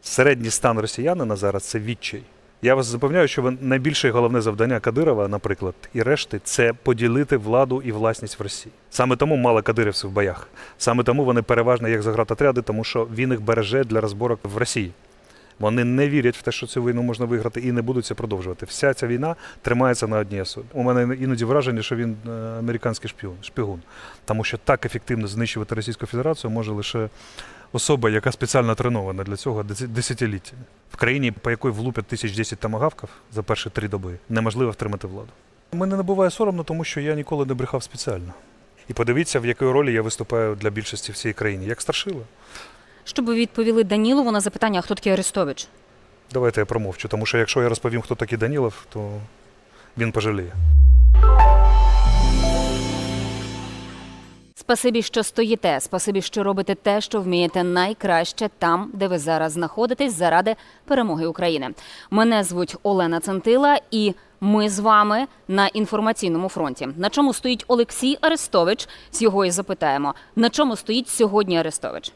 Середній стан росіянина зараз – це відчай. Я вас запевняю, що найбільше і головне завдання Кадирова, наприклад, і решти – це поділити владу і власність в Росії. Саме тому мало кадирівців в боях. Саме тому вони переважно як заградотряди, тому що він їх береже для розборок в Росії. Вони не вірять в те, що цю війну можна виграти, і не будуть це продовжувати. Вся ця війна тримається на одній особі. У мене іноді враження, що він американський шпигун. Тому що так ефективно знищувати Російську Федерацію може лише особа, яка спеціально тренована для цього десятиліття. В країні, по якій влупять 1010 томагавків за перші 3 доби, неможливо втримати владу. Мене не буває соромно, тому що я ніколи не брехав спеціально. І подивіться, в якій ролі я виступаю для більшості всієї країни. Як Старшила. Що б ви відповіли Данілову на запитання, а хто такий Арестович? Давайте я промовчу, тому що якщо я розповім, хто такий Данілов, то він пожаліє. Спасибі, що стоїте, спасибі, що робите те, що вмієте найкраще там, де ви зараз знаходитесь, заради перемоги України. Мене звуть Олена Центила, і ми з вами на інформаційному фронті. На чому стоїть Олексій Арестович? З його і запитаємо. На чому стоїть сьогодні Арестович?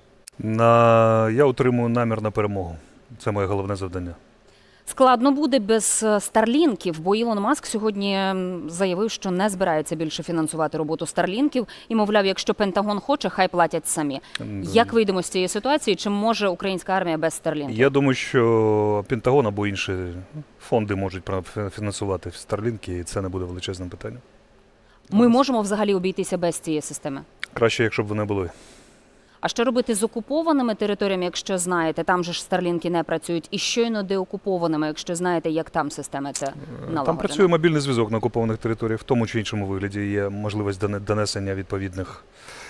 Я утримую намір на перемогу. Це моє головне завдання. Складно буде без старлінків, бо Ілон Маск сьогодні заявив, що не збирається більше фінансувати роботу старлінків і, мовляв, якщо Пентагон хоче, хай платять самі. Як вийдемо з цієї ситуації? Чи може українська армія без старлінків? Я думаю, що Пентагон або інші фонди можуть фінансувати старлінки, і це не буде величезним питанням. Ми можемо взагалі обійтися без цієї системи? Краще, якщо б вони були. А що робити з окупованими територіями, якщо знаєте, там же ж старлінки не працюють, і щойно деокупованими, якщо знаєте, як там система ця налагоджена? Там працює мобільний зв'язок на окупованих територіях, в тому чи іншому вигляді є можливість донесення відповідних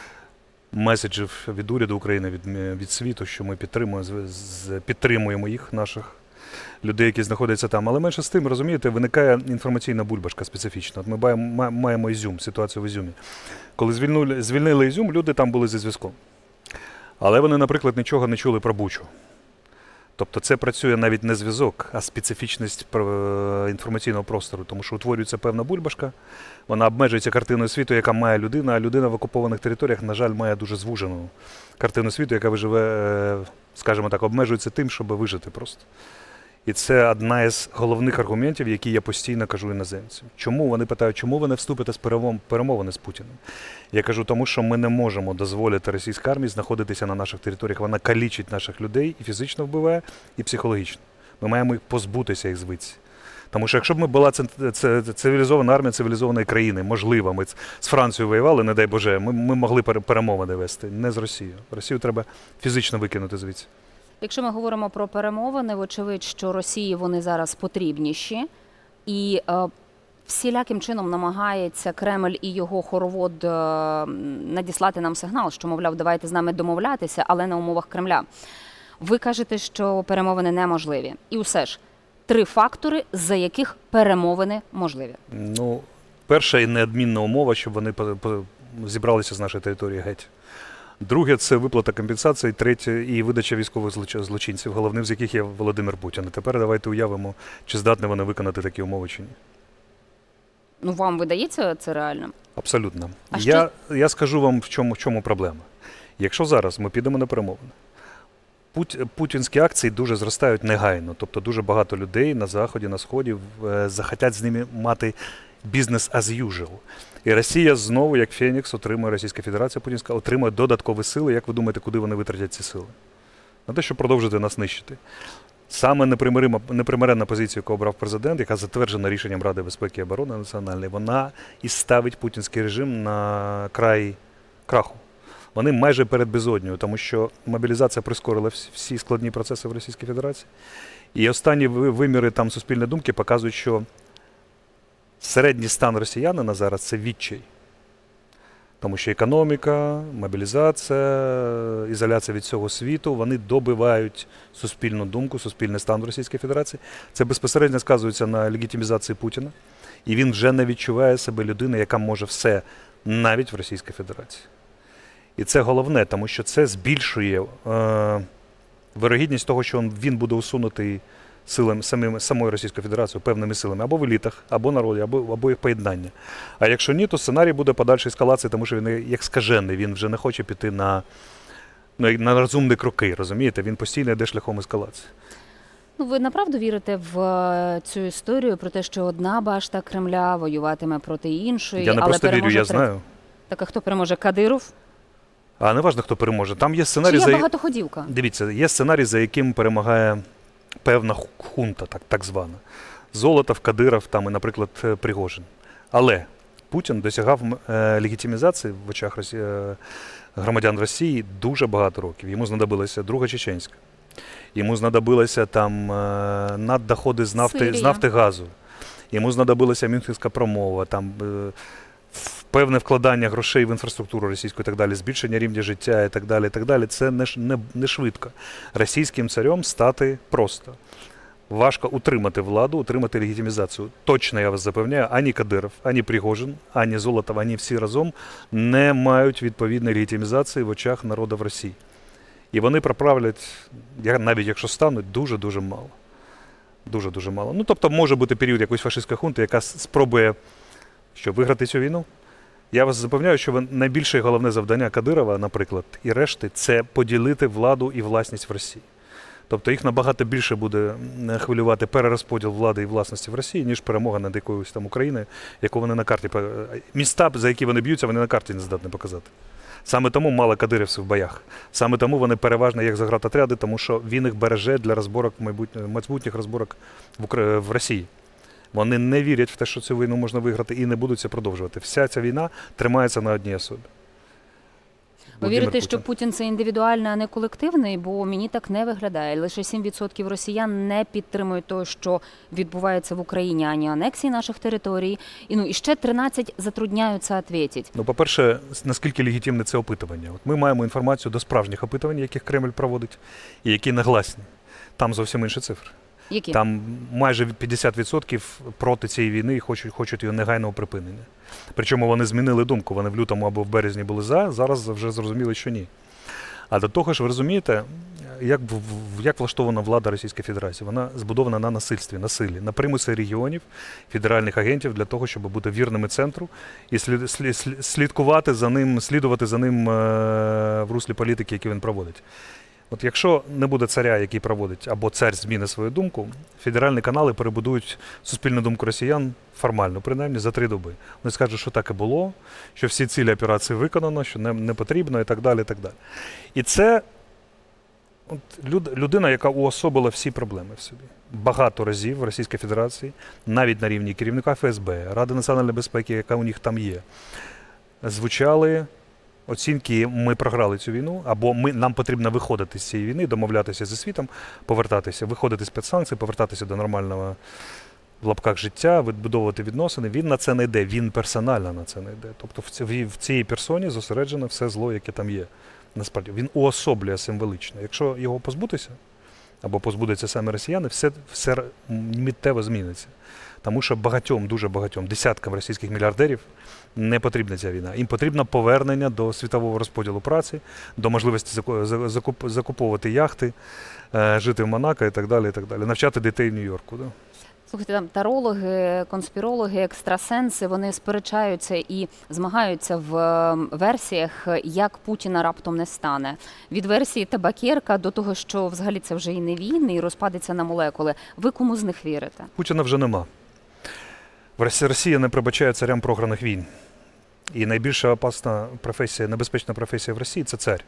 меседжів від уряду України, від світу, що ми підтримуємо їх, наших людей, які знаходяться там. Але менше з тим, розумієте, виникає інформаційна бульбашка специфічна. От ми маємо Ізюм, ситуацію в Ізюмі. Коли звільнили Ізюм, люди там були зі зв'язком. Але вони, наприклад, нічого не чули про Бучу. Тобто це працює навіть не зв'язок, а специфічність інформаційного простору, тому що утворюється певна бульбашка, вона обмежується картиною світу, яка має людина, а людина в окупованих територіях, на жаль, має дуже звужену картину світу, яка виживе, скажімо так, обмежується тим, щоб вижити просто. І це одна із головних аргументів, які я постійно кажу іноземцям. Чому? Вони питають, чому ви не вступите з перемовини з Путіним? Я кажу, тому що ми не можемо дозволити російській армії знаходитися на наших територіях. Вона калічить наших людей і фізично вбиває, і психологічно. Ми маємо їх позбутися, їх звідси. Тому що якщо б ми була цивілізована армія цивілізованої країни, можливо, ми з Францією воювали, не дай Боже, ми могли перемовини вести, не з Росією. Росію треба фізично викинути звідси. Якщо ми говоримо про перемовини, вочевидь, що Росії вони зараз потрібніші, і всіляким чином намагається Кремль і його хоровод надіслати нам сигнал, що, мовляв, давайте з нами домовлятися, але на умовах Кремля. Ви кажете, що перемовини неможливі. І усе ж, 3 фактори, за яких перемовини можливі. Ну, перша і неодмінна умова, щоб вони зібралися з нашої території геть. Друге – це виплата компенсації, третє – і видача військових злочинців, головним з яких є Володимир Путін. І тепер давайте уявимо, чи здатні вони виконати такі умови, чи ні. Ну, вам видається це реально? Абсолютно. Я скажу вам, в чому проблема. Якщо зараз ми підемо на перемовини, путінські акції дуже зростають негайно. Тобто дуже багато людей на Заході, на Сході захотять з ними мати бізнес as usual. І Росія знову, як Фенікс, отримує, Російська Федерація Путінська, отримує додаткові сили. Як ви думаєте, куди вони витратять ці сили? На те, щоб продовжити нас нищити. Саме непримиренна позиція, яку обрав президент, яка затверджена рішенням Ради безпеки і оборони національної, вона і ставить путінський режим на край краху. Вони майже перед безоднею, тому що мобілізація прискорила всі складні процеси в Російській Федерації. І останні виміри там суспільної думки показують, що середній стан росіянина зараз – це відчай. Тому що економіка, мобілізація, ізоляція від всього світу, вони добивають суспільну думку, суспільний стан Російської Федерації. Це безпосередньо сказується на легітимізації Путіна. І він вже не відчуває себе людиною, яка може все, навіть в Російській Федерації. І це головне, тому що це збільшує вирогідність того, що він буде усунутий силами самої Російської Федерації, певними силами, або в елітах, або народі, або їх поєднання. А якщо ні, то сценарій буде подальшої ескалації, тому що він як скажений, він вже не хоче піти на Ну, і на розумні кроки, розумієте? Він постійно йде шляхом ескалації. Ну, ви направду вірите в цю історію про те, що одна башта Кремля воюватиме проти іншої, Я не але просто вірю, переможе я третя? знаю. Так, а хто переможе? Кадиров? А не важливо, хто переможе. Там є сценарій, Чи є багатоходівка? Дивіться, є сценарій, за яким перемагає певна хунта, так звана. Золотов, Кадиров там і, наприклад, Пригожин. Але Путін досягав легітимізації в очах громадян Росії дуже багато років. Йому знадобилася Друга Чеченська. Йому знадобилися там наддоходи з нафти газу. Йому знадобилася Мюнхенська промова, там певне вкладання грошей в інфраструктуру російську і так далі, збільшення рівня життя і так далі, і так далі. Це не швидко. Російським царем стати просто. Важко утримати владу, утримати легітимізацію. Точно, я вас запевняю, ані Кадиров, ані Пригожин, ані Золотов, ані всі разом не мають відповідної легітимізації в очах народу в Росії. І вони проправлять, навіть якщо стануть, дуже-дуже мало. Дуже-дуже мало. Ну, тобто, може бути період якоїсь фашистської хунти, яка спробує виграти цю війну. Я вас запевняю, що найбільше головне завдання Кадирова, наприклад, і решти – це поділити владу і власність в Росії. Тобто їх набагато більше буде хвилювати перерозподіл влади і власності в Росії, ніж перемога над якоюсь там Україною, яку вони на карті... Міста, за які вони б'ються, вони на карті не здатні показати. Саме тому мало кадирівців в боях. Саме тому вони переважно як заградотряди, тому що він їх береже для розборок, майбутніх розборок в Росії. Вони не вірять в те, що цю війну можна виграти, і не будуть це продовжувати. Вся ця війна тримається на одній особі. Ви вірите, що Путін – це індивідуальний, а не колективний? Бо мені так не виглядає. Лише 7% росіян не підтримують того, що відбувається в Україні, ані анексії наших територій. І ще 13 затрудняються відповідати. Ну, по-перше, наскільки легітимне це опитування? От ми маємо інформацію до справжніх опитувань, яких Кремль проводить, і які негласні. Там зовсім інші цифри. Які? Там майже 50% проти цієї війни і хочуть її негайного припинення. Причому вони змінили думку. Вони в лютому або в березні були за, зараз вже зрозуміли, що ні. А до того ж, ви розумієте, як влаштована влада Російської Федерації? Вона збудована на насильстві, на силі, на примусі регіонів, федеральних агентів для того, щоб бути вірними центру і слідувати за ним в руслі політики, які він проводить. От якщо не буде царя, який проводить, або цар змінить свою думку, федеральні канали перебудують суспільну думку росіян формально, принаймні, за 3 доби. Вони скажуть, що так і було, що всі цілі операції виконано, що не потрібно і так далі, і так далі. І це людина, яка уособила всі проблеми в собі. Багато разів в Російській Федерації, навіть на рівні керівника ФСБ, Ради національної безпеки, яка у них там є, звучали оцінки: ми програли цю війну, або нам потрібно виходити з цієї війни, домовлятися зі світом, повертатися, виходити з-під санкцій, повертатися до нормального в лапках життя, відбудовувати відносини. Він на це не йде, він персонально на це не йде. Тобто в цій персоні зосереджено все зло, яке там є. Насправді, він уособлює символічно. Якщо його позбутися, або позбудуться саме росіяни, все миттєво зміниться. Тому що дуже багатьом, десяткам російських мільярдерів не потрібна ця війна. Їм потрібно повернення до світового розподілу праці, до можливості закуповувати яхти, жити в Монако і так далі, і так далі. Навчати дітей в Нью-Йорку. Да? Слухайте, там тарологи, конспірологи, екстрасенси, вони сперечаються і змагаються в версіях, як Путіна раптом не стане. Від версії табакерка до того, що взагалі це вже і не він, і розпадеться на молекули. Ви кому з них вірите? Путіна вже нема. Росія не пробачає царям програних війн. І найбільша опасна професія, небезпечна професія в Росії – це цар.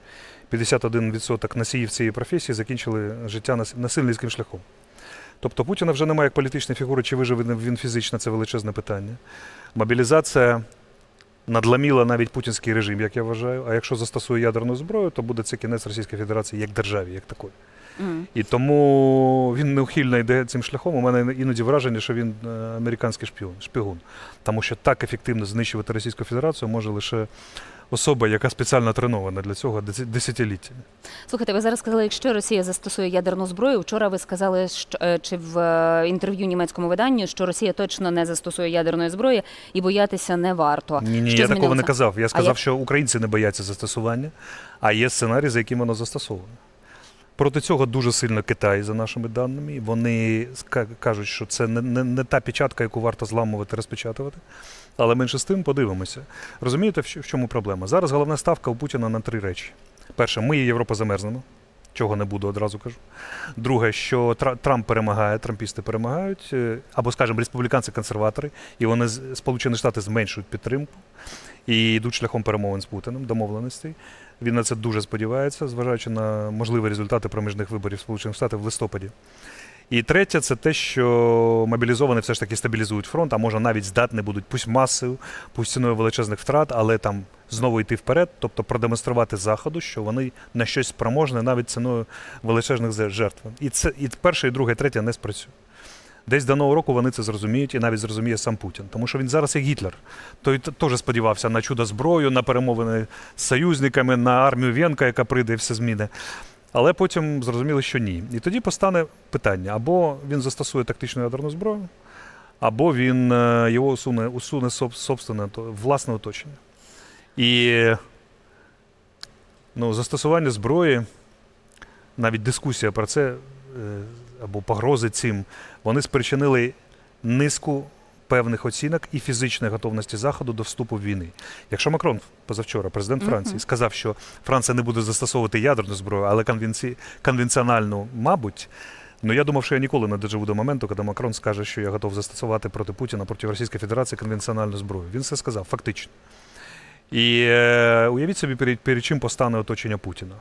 51% носіїв цієї професії закінчили життя насильницьким шляхом. Тобто Путіна вже немає як політичної фігури, чи виживе він фізично – це величезне питання. Мобілізація надломила навіть путінський режим, як я вважаю. А якщо застосує ядерну зброю, то буде це кінець Російської Федерації як державі, як такої. І тому він неухильно йде цим шляхом. У мене іноді враження, що він американський шпигун. Тому що так ефективно знищувати Російську Федерацію може лише особа, яка спеціально тренована для цього десятиліття. Слухайте, ви зараз сказали, якщо Росія застосує ядерну зброю. Вчора ви сказали, чи в інтерв'ю німецькому виданню, що Росія точно не застосує ядерної зброї і боятися не варто. Ні, я такого не казав. Я сказав, що українці не бояться застосування, а є сценарій, за яким воно застосовано. Проти цього дуже сильно Китай, за нашими даними. Вони кажуть, що це не та печатка, яку варто зламувати, розпечатувати. Але менше з тим подивимося. Розумієте, в чому проблема? Зараз головна ставка у Путіна на 3 речі. Перше, ми, Європа, замерзнемо, чого не буду, одразу кажу. Друге, що Трамп перемагає, трампісти перемагають, або, скажімо, республіканці-консерватори, і вони, Сполучені Штати, зменшують підтримку і йдуть шляхом перемовин з Путіним, домовленостей. Він на це дуже сподівається, зважаючи на можливі результати проміжних виборів Сполучених Штатів в листопаді. І третє, це те, що мобілізовані все ж таки стабілізують фронт, а може навіть здатні будуть, пусть масою, пусть ціною величезних втрат, але там знову йти вперед, тобто продемонструвати Заходу, що вони на щось спроможні навіть ціною величезних жертв. І перше, і друге, і третє не спрацює. Десь до Нового року вони це зрозуміють, і навіть зрозуміє сам Путін. Тому що він зараз як Гітлер. Той теж сподівався на чудо-зброю, на перемовини з союзниками, на армію Венка, яка прийде і все зміни. Але потім зрозуміли, що ні. І тоді постане питання, або він застосує тактичну ядерну зброю, або він його усуне собственне, власне оточення. І застосування зброї, навіть дискусія про це, або погрози цим, вони спричинили низку певних оцінок і фізичної готовності Заходу до вступу в війни. Якщо Макрон позавчора, президент Франції, сказав, що Франція не буде застосовувати ядерну зброю, але конвенціональну, мабуть, я думав, що я ніколи не доживу до моменту, коли Макрон скаже, що я готов застосувати проти Путіна, проти Російської Федерації конвенціональну зброю. Він це сказав, фактично. І уявіть собі, перед чим постане оточення Путіна.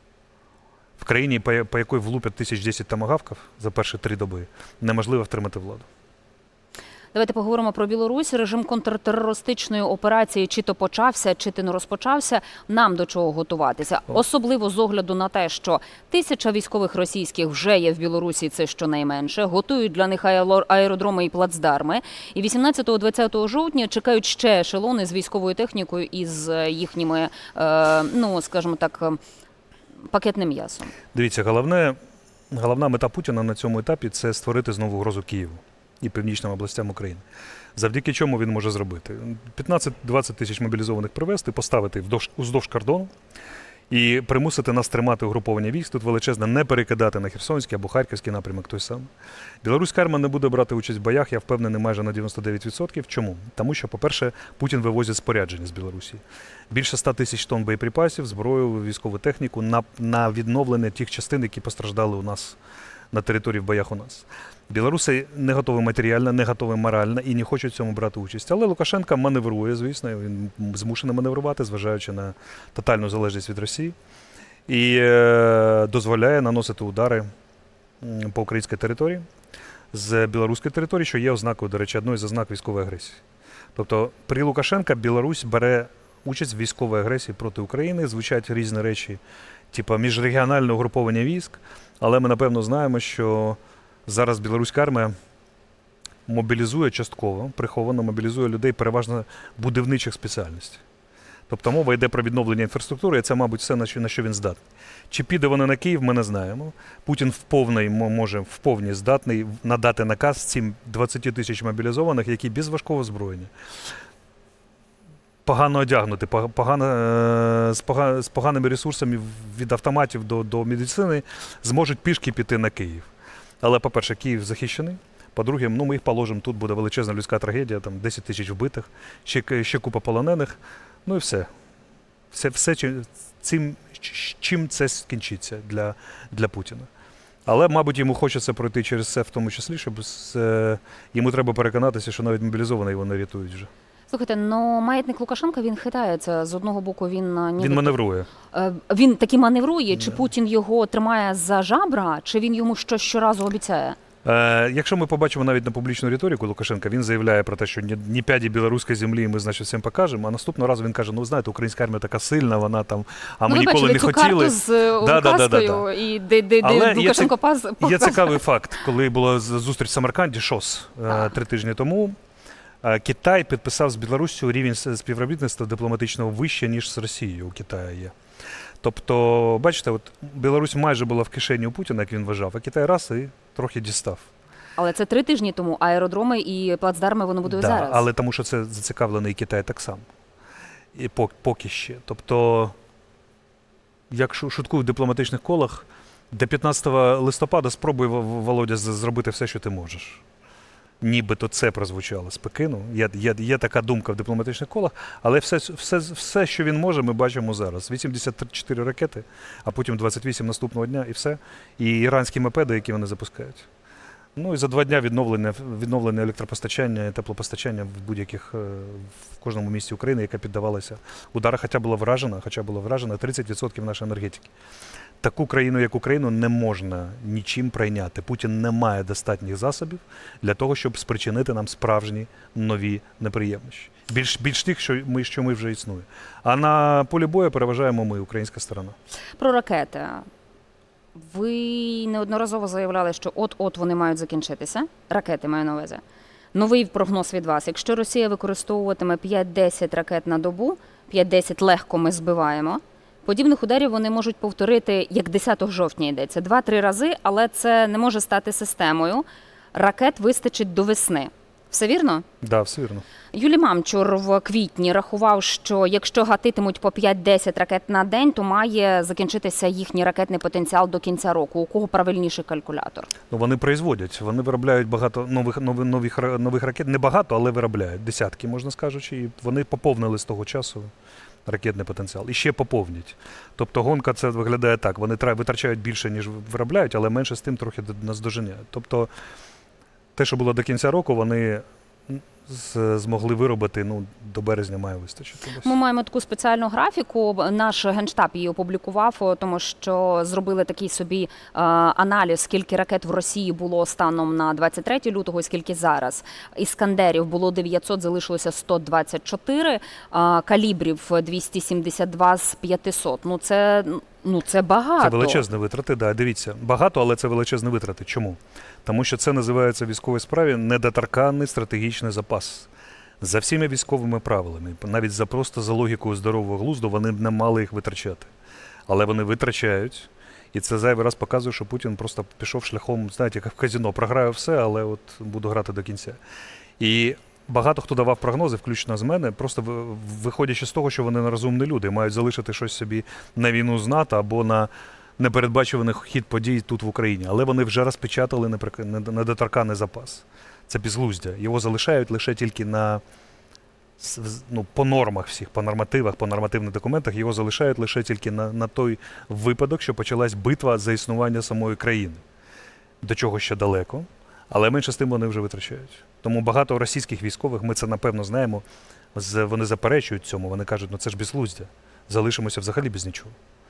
В країні, по якій влупять 1010 томагавків за перші 3 доби, неможливо втримати владу. Давайте поговоримо про Білорусь. Режим контртерористичної операції чи то почався, чи то не розпочався. Нам до чого готуватися? Особливо з огляду на те, що 1000 військових російських вже є в Білорусі, це щонайменше. Готують для них аеродроми і плацдарми. І 18-20 жовтня чекають ще ешелони з військовою технікою і з їхніми, скажімо так, пакетним м'ясом. Дивіться, головна мета Путіна на цьому етапі – це створити знову угрозу Києву і північним областям України. Завдяки чому він може зробити? 15-20 тисяч мобілізованих привезти, поставити уздовж кордону і примусити нас тримати угруповання військ. Тут величезне не перекидати на Херсонський або Харківський напрямок той самий. Білоруська армія не буде брати участь в боях, я впевнений, майже на 99%. Чому? Тому що, по-перше, Путін вивозить спорядження з Білорусі. Більше 100 тисяч тонн боєприпасів, зброю, військову техніку на відновлення тих частин, які постраждали у нас на території в боях у нас. Білоруси не готові матеріально, не готові морально і не хочуть в цьому брати участь. Але Лукашенко маневрує, звісно, він змушений маневрувати, зважаючи на тотальну залежність від Росії. І дозволяє наносити удари по українській території з білоруської території, що є ознакою, до речі, одною з ознак військової агресії. Тобто при Лукашенка Білорусь бере участь в військовій агресії проти України, звучать різні речі, типу міжрегіональне угруповання військ, але ми, напевно, знаємо, що зараз білоруська армія мобілізує частково, приховано мобілізує людей переважно будівничих спеціальностей. Тобто мова йде про відновлення інфраструктури, і це, мабуть, все, на що він здатний. Чи піде вони на Київ, ми не знаємо. Путін може вповні здатний надати наказ цим 20 тисяч мобілізованих, які без важкого озброєння, погано одягнути, з поганими ресурсами від автоматів до медицини, зможуть пішки піти на Київ. Але, по-перше, Київ захищений. По-друге, ми їх положимо, тут буде величезна людська трагедія, там 10 тисяч вбитих, ще купа полонених, і все. Все чим це скінчиться для Путіна. Але, мабуть, йому хочеться пройти через це в тому числі, щоб йому треба переконатися, що навіть мобілізовані його не рятують вже. Слухайте, маятник Лукашенка, він хитається. З одного боку він маневрує. Він таки маневрує. Чи Путін його тримає за жабра, чи він йому щось щоразу обіцяє? Якщо ми побачимо навіть на публічну риторику Лукашенка, він заявляє про те, що ні п'яді білоруської землі ми, значить, всім покажемо, а наступного разу він каже, знаєте, українська армія така сильна, вона там, ми ніколи не хотіли. З указкою, і де Лукашенко показав. Є цікавий факт, коли була зустріч в Самарканді, ШОС, 3 тижні тому, Китай підписав з Білоруссю рівень співробітництва дипломатичного вище, ніж з Росією у Китаю є. Тобто, бачите, Білорусь майже була в кишені у Путіна, як він вважав, а Китай раз і трохи дістав. Але це 3 тижні тому, аеродроми і плацдарми воно будує зараз. Але тому що це зацікавлений Китай так само. І поки ще. Тобто, як шуткую в дипломатичних колах, до 15 листопада спробуй, Володя, зробити все, що ти можеш. нібито це прозвучало з Пекину. Є така думка в дипломатичних колах, але все, що він може, ми бачимо зараз. 84 ракети, а потім 28 наступного дня і все. І іранські мопеди, які вони запускають. Ну і за 2 дня відновлення електропостачання і теплопостачання в кожному місті України, яка піддавалася удару, хоча була вражена 30% нашої енергетики. Таку країну, як Україну, не можна нічим прийняти. Путін не має достатніх засобів для того, щоб спричинити нам справжні нові неприємності. Більш тих, що ми вже існує. А на полі бою переважаємо ми, українська сторона. Про ракети. Ви неодноразово заявляли, що от-от вони мають закінчитися. Ракети маю на увазі. Новий прогноз від вас. Якщо Росія використовуватиме 5-10 ракет на добу, 5-10 легко ми збиваємо, подібних ударів вони можуть повторити, як 10 жовтня йдеться, 2-3 рази, але це не може стати системою. Ракет вистачить до весни. Все вірно? Так, да, все вірно. Юлій Мамчур в квітні рахував, що якщо гатитимуть по 5-10 ракет на день, то має закінчитися їхній ракетний потенціал до кінця року. У кого правильніший калькулятор? Ну, вони производять, вони виробляють багато нових ракет. Не багато, але виробляють. Десятки, можна сказати. І вони поповнили з того часу ракетний потенціал. І ще поповнять. Тобто гонка це виглядає так. Вони витрачають більше, ніж виробляють, але менше з тим трохи наздоженяють. Тобто те, що було до кінця року, вони змогли виробити, до березня має вистачити. Ми маємо таку спеціальну графіку, наш Генштаб її опублікував, тому що зробили такий собі аналіз, скільки ракет в Росії було станом на 23 лютого і скільки зараз. Іскандерів було 900, залишилося 124, калібрів 272 з 500. Це багато. Це величезні витрати, да, дивіться. Багато, але це величезні витрати. Чому? Тому що це називається в військовій справі недоторканний стратегічний запас. За всіма військовими правилами, навіть просто за логікою здорового глузду, вони б не мали їх витрачати. Але вони витрачають, і це зайвий раз показує, що Путін просто пішов шляхом, знаєте, як в казино, програю все, але от буду грати до кінця. І багато хто давав прогнози, включно з мене, просто виходячи з того, що вони нерозумні люди, мають залишити щось собі на війну з НАТО або на непередбачуваний хід подій тут в Україні. Але вони вже розпечатали недоторканний запас. Це безглуздя. Його залишають лише тільки по нормах всіх, по нормативах, по нормативних документах, його залишають лише тільки на той випадок, що почалась битва за існування самої країни. До чого ще далеко. Але менше з тим вони вже витрачають. Тому багато російських військових, ми це напевно знаємо, вони заперечують цьому, вони кажуть, це ж безглуздя, залишимося взагалі без нічого.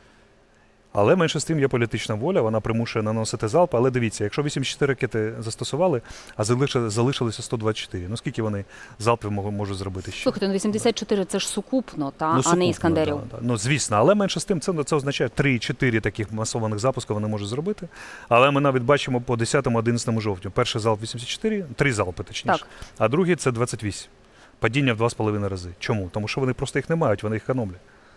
Але менше з тим є політична воля, вона примушує наносити залпи. Але дивіться, якщо 84 ракети застосували, а залишилося 124, скільки вони залпів можуть зробити ще? Слухайте, 84 – це ж сукупно, а не Іскандерів. Да. Звісно, але менше з тим це означає 3-4 таких масованих запуски вони можуть зробити. Але ми навіть бачимо по 10-11 жовтня. Перший залп 84, 3 залпи точніше, так. А другий це 28. Падіння в 2,5 рази. Чому? Тому що вони просто їх не мають, вони їх економлять.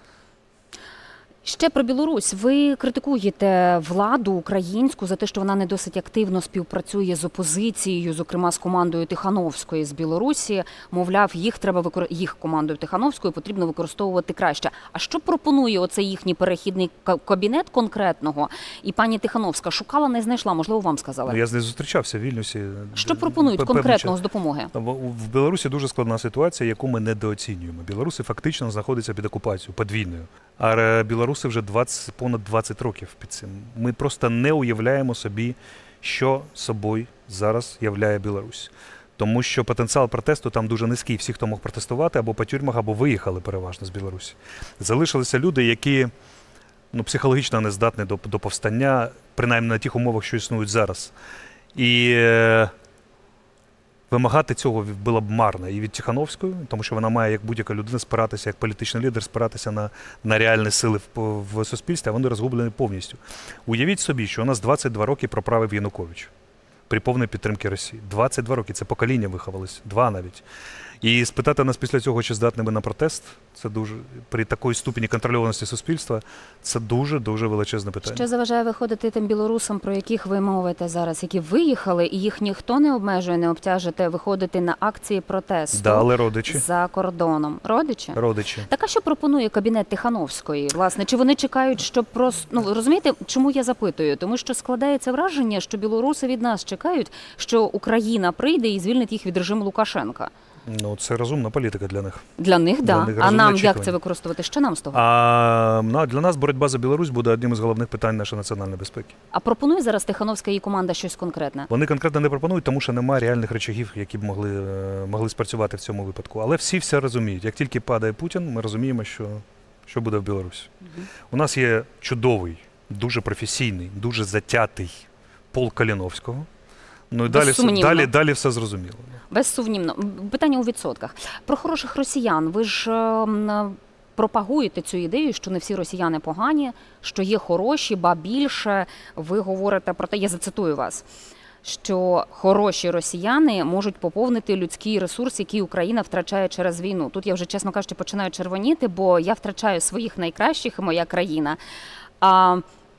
Ще про Білорусь. Ви критикуєте владу українську за те, що вона не досить активно співпрацює з опозицією, зокрема з командою Тихановської з Білорусі. Мовляв, їх командою Тихановською потрібно використовувати краще. А що пропонує оцей їхній перехідний кабінет конкретного? І пані Тихановська шукала, не знайшла, можливо, вам сказали? Я з нею зустрічався в Вільнюсі. Що пропонують конкретного з допомоги? В Білорусі дуже складна ситуація, яку ми недооцінюємо. Білоруси фактично знаходяться під окупацією, подвійною. А білоруси вже понад 20 років під цим. Ми просто не уявляємо собі, що собою зараз являє Білорусь. Тому що потенціал протесту там дуже низький. Всі, хто мог протестувати, або по тюрмах, або виїхали переважно з Білорусі. Залишилися люди, які психологічно не здатні до повстання, принаймні на тих умовах, що існують зараз. І вимагати цього було б марно і від Тихановської, тому що вона має, як будь-яка людина, спиратися, як політичний лідер, спиратися на реальні сили в суспільстві, а вони розгублені повністю. Уявіть собі, що у нас 22 роки проправив Янукович при повній підтримці Росії. 22 роки, це покоління виховалось, 2 навіть. І спитати нас після цього, чи здатними на протест, це дуже, при такої ступені контрольованості суспільства, це дуже-дуже величезне питання. Що заважає виходити тим білорусам, про яких ви мовите зараз, які виїхали, і їх ніхто не обмежує, не обтяжите виходити на акції протесту Да, але родичі. за кордоном? Родичі? Родичі. Так а що пропонує кабінет Тихановської? Власне, чи вони чекають, що просто... Ну, розумієте, чому я запитую? Тому що складається враження, що білоруси від нас чекають, що Україна прийде і звільнить їх від режиму Лукашенка. Ну, це розумна політика для них. Для них, Для да. них А розумне нам як очікування. це використовувати? Що нам з того? Для нас боротьба за Білорусь буде одним із головних питань нашої національної безпеки. А пропонує зараз Тихановська і команда щось конкретне? Вони конкретно не пропонують, тому що немає реальних речагів, які б могли спрацювати в цьому випадку. Але всі все розуміють. Як тільки падає Путін, ми розуміємо, що буде в Білорусі. У нас є чудовий, дуже професійний, дуже затятий полк Каліновського. Ну і далі все зрозуміло. Безсумнівно. Питання у відсотках. Про хороших росіян. Ви ж пропагуєте цю ідею, що не всі росіяни погані, що є хороші, ба більше. Ви говорите про те, я зацитую вас, що хороші росіяни можуть поповнити людський ресурс, який Україна втрачає через війну. Тут я вже, чесно кажучи, починаю червоніти, бо я втрачаю своїх найкращих, і моя країна. А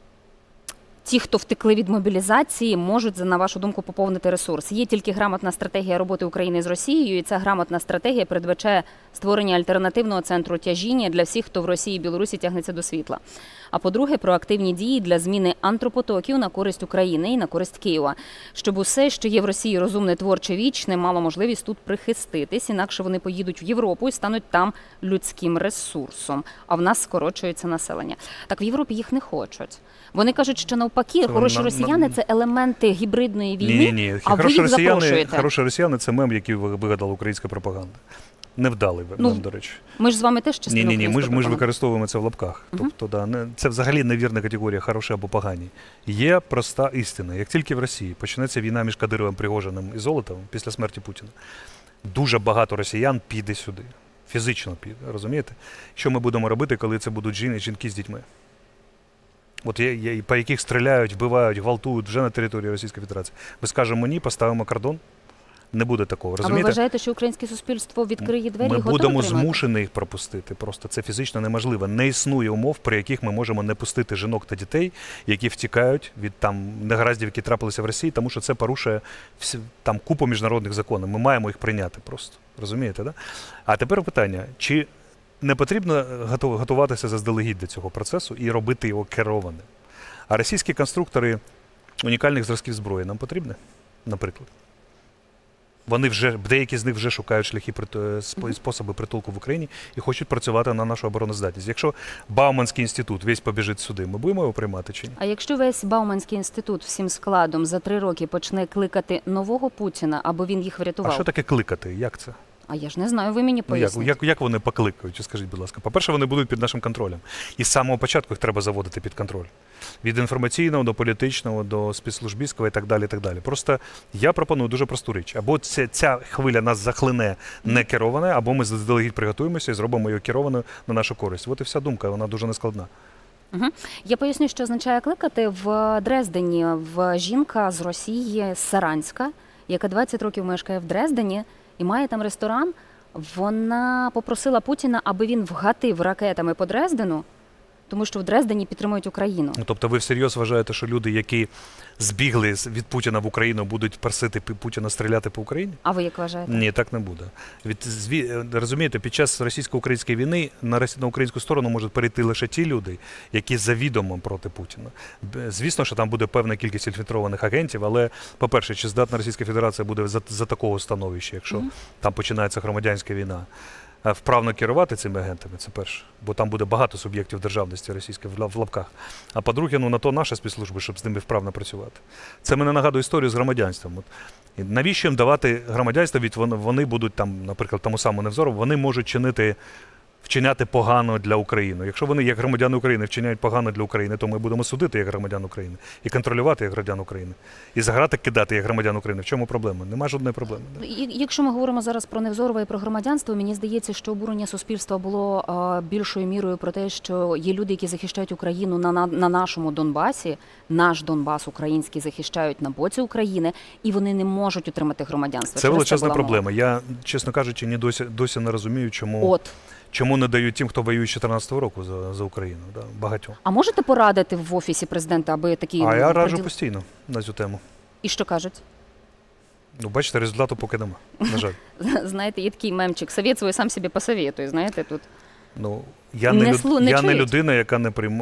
ті, хто втекли від мобілізації, можуть, на вашу думку, поповнити ресурс. Є тільки грамотна стратегія роботи України з Росією, і ця грамотна стратегія передбачає створення альтернативного центру тяжіння для всіх, хто в Росії і Білорусі тягнеться до світла. А по-друге, проактивні дії для зміни антропотоків на користь України і на користь Києва, щоб усе, що є в Росії розумне, творче, вічне, мало можливість тут прихиститись, інакше вони поїдуть в Європу і стануть там людським ресурсом, а в нас скорочується населення. Так в Європі їх не хочуть. Вони кажуть, що навпаки, хороші росіяни – це елементи гібридної війни, Ні. а ви їх запрошуєте. Хороші росіяни – це мем, який вигадала українська пропаганда. Невдалий мем, до речі. Ми ж з вами теж частина Ні, ми ж пропаганди. використовуємо це в лапках. Тобто, це взагалі невірна категорія хороші або погані. Є проста істина. Як тільки в Росії почнеться війна між Кадировим, Пригожиним і Золотовим після смерті Путіна, дуже багато росіян піде сюди. Фізично піде, розумієте? Що ми будемо робити, коли це будуть жінки з дітьми? От по яких стріляють, вбивають, гвалтують вже на території Російської Федерації. Ми скажемо ні, поставимо кордон. Не буде такого, розумієте? А ви вважаєте, що українське суспільство відкриє двері і Ми готове будемо приймати? змушені їх пропустити. Просто це фізично неможливо. Не існує умов, при яких ми можемо не пустити жінок та дітей, які втікають від негараздів, які трапилися в Росії, тому що це порушує купу міжнародних законів. Ми маємо їх прийняти просто. Розумієте, да? А тепер питання, чи не потрібно готуватися заздалегідь до цього процесу і робити його керованим? А російські конструктори унікальних зразків зброї нам потрібні, наприклад? Деякі з них вже шукають шляхи, способи притулку в Україні і хочуть працювати на нашу обороноздатність. Якщо Бауманський інститут весь побіжить сюди, ми будемо його приймати чи ні? А якщо весь Бауманський інститут всім складом за 3 роки почне кликати нового Путіна, аби він їх врятував? А що таке кликати? Як це? А я ж не знаю, ви мені поясніть. Як вони покликають? Скажіть, будь ласка. По-перше, вони будуть під нашим контролем. І з самого початку їх треба заводити під контроль. Від інформаційного до політичного, до спецслужбістського і так далі, і так далі. Просто я пропоную дуже просту річ. Або ця хвиля нас захлине некероване, або ми заздалегідь приготуємося і зробимо її керованою на нашу користь. От і вся думка, вона дуже нескладна. Я поясню, що означає кликати. В Дрездені жінка з Росії, з Саранська, яка 20 років мешкає в Дрездені, і має там ресторан, вона попросила Путіна, аби він вгатив ракетами по Дрездену, тому що в Дрездені підтримують Україну. Тобто ви всерйоз вважаєте, що люди, які збігли від Путіна в Україну, будуть просити Путіна стріляти по Україні? А ви як вважаєте? Ні, так не буде. Розумієте, під час російсько-української війни на українську сторону можуть перейти лише ті люди, які завідомо проти Путіна. Звісно, що там буде певна кількість інфільтрованих агентів, але, по-перше, чи здатна Російська Федерація буде за такого становища, якщо там починається громадянська війна, вправно керувати цими агентами, це перше, бо там буде багато суб'єктів державності російської в лапках. А по-друге, на то наші спецслужби, щоб з ними вправно працювати. Це мене нагадує історію з громадянством. І навіщо їм давати громадянство, від вони будуть, наприклад, тому самому Невзорову, вони можуть чинити вчиняти погано для України. Якщо вони, як громадяни України, вчиняють погано для України, то ми будемо судити як громадян України і контролювати як громадян України. І заграти кидати як громадян України. В чому проблема? Нема жодної проблеми. Якщо ми говоримо зараз про Невзорова і про громадянство, мені здається, що обурення суспільства було більшою мірою про те, що є люди, які захищають Україну на нашому Донбасі, наш Донбас український захищають на боці України, і вони не можуть отримати громадянство. Це величезна проблема. Я, чесно кажучи, досі не розумію, чому не дають тим, хто воює з 2014 року за Україну. Да, багатьом. А можете порадити в Офісі президента, аби такі... А я раджу постійно на цю тему. І що кажуть? Ну, бачите, результату поки нема, на жаль. Знаєте, є такий мемчик, совет свій сам собі посоветує, знаєте, тут. Ну, я не людина, яка